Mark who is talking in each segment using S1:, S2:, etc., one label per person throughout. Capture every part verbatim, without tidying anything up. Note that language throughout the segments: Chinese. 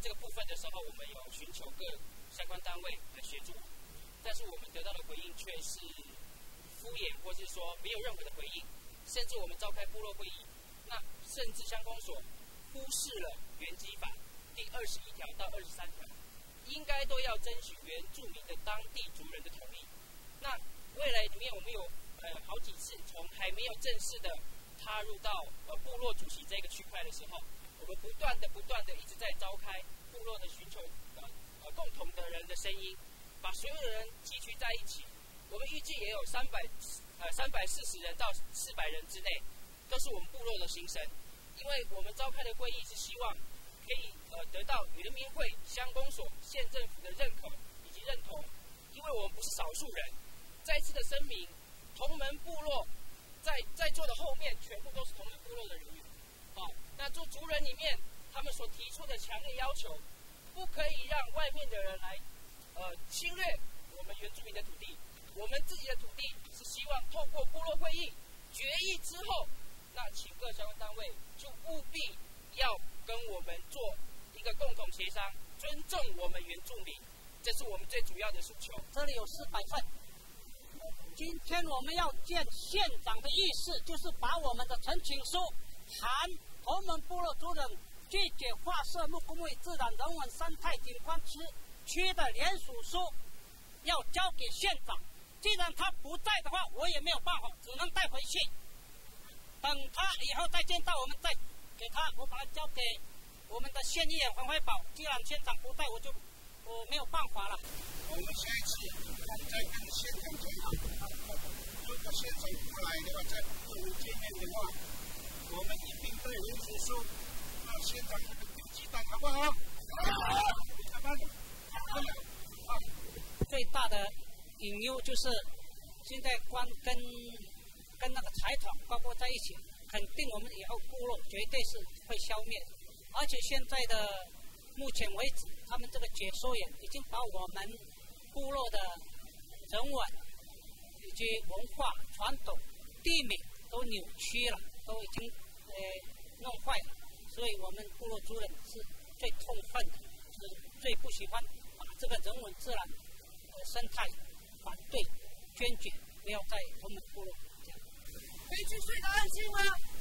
S1: 这个部分的时候，我们有寻求各相关单位来协助，但是我们得到的回应却是敷衍，或是说没有任何的回应，甚至我们召开部落会议，那甚至乡公所忽视了原基法第二十一条到二十三条，应该都要征询原住民的当地族人的同意。那未来里面我们有呃好几次从还没有正式的踏入到呃部落主席这个区块的时候，我们不断的不断的一直在召开部落的寻求呃呃共同的人的声音，把所有的人集聚在一起。我们预计也有三百呃三百四十人到四百人之内，都是我们部落的心声。因为我们召开的会议是希望可以呃得到原民会、乡公所、县政府的认可以及认同，因为我们不是少数人。再次的声明，同门部落在在座的后面全部都是同门部落的人员。啊，那做族人里面，他们所提出的强烈要求，不可以让外面的人来呃侵略我们原住民的土地。我们自己的土地是希望透过部落会议决议之后，那请各相关单位就务必要跟我们做一个共同协商，尊重我们原住民，这是我们最主要的诉求。
S2: 这里有四百份。今天我们要见县长的意思，就是把我们的陈情书含同门部落族人拒绝划设木工为自然人文生态景观区区的联署书，要交给县长。既然他不在的话，我也没有办法，只能带回去。等他以后再见到我们，再给他，我把它交给我们的县议员黄辉宝。既然县长不在，我就我没有办法了。
S3: 我们下一次再跟县长讲好，如果县长不来的话，在不能见面的话，我们一并带联署书到县长那边丢鸡蛋，好不好？好，下班。好。
S2: 最大的隐忧就是现在光跟跟那个财团包括在一起，肯定我们以后部落绝对是会消灭。而且现在的目前为止，他们这个解说员已经把我们部落的人文以及文化传统、地名都扭曲了，都已经呃弄坏了。所以我们部落族人是最痛恨的，是最不喜欢把这个人文自然的生态反对坚决，不要在我们部落这样。
S4: 可以去睡得安心吗？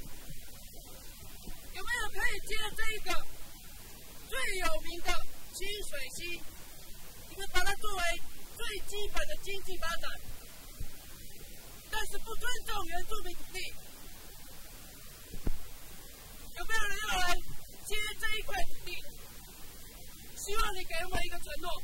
S4: 有没有可以接这一个最有名的清水溪？你们把它作为最基本的经济发展，但是不尊重原住民土地。有没有人要来接这一块土地？希望你给我们一个承诺。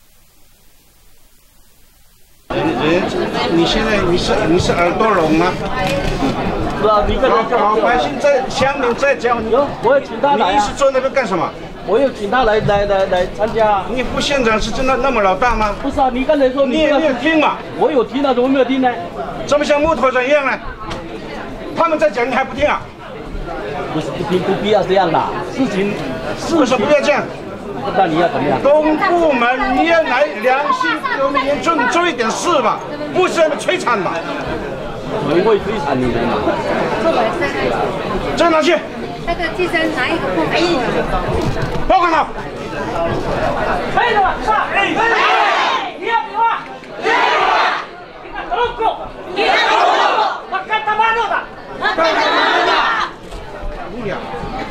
S3: 人，你现在你是你是耳朵聋吗？
S5: 是啊，你跟
S3: 老老百姓在乡民在讲，你
S5: 我有请他来、啊。
S3: 你一直做那个干什么？
S5: 我有请他来来来来参加。
S3: 你副县长是真的那么老大吗？
S5: 不是啊，你刚才说
S3: 你也没有听嘛？
S5: 我有听啊，怎么没有听呢？
S3: 怎么像木头人一样呢？他们在讲你还不听啊？
S5: 不是不听，不必要这样的事情。
S3: 为什么不要这样？
S5: 那你要怎么样？
S3: 公部门你要来良心革命，做做一点事吧，不是那么摧残吧？
S5: 谁会摧残你们嘛？
S3: 这拿去。
S6: 那个计生拿一个部门过来。
S3: 报告他。
S2: 可以的吧？上。哎，你要比划。你要比划。你看怎么过？你看怎么过？我看他妈的！我看他妈的！
S3: 不要。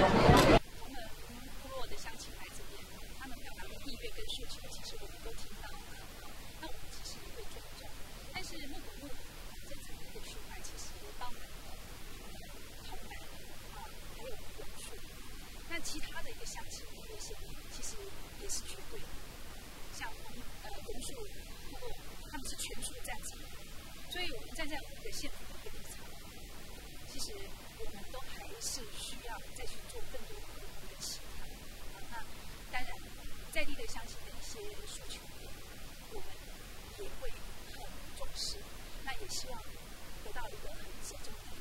S7: 其他的一个乡亲路线，其实也是绝对的。像呃榕树部落，他们是全数赞成，所以我们站在我们的县府的立场，其实我们都还是需要再去做更多的沟通跟协调。那当然，在地的乡亲的一些诉求，我们也会很重视，那也希望得到一个很集中的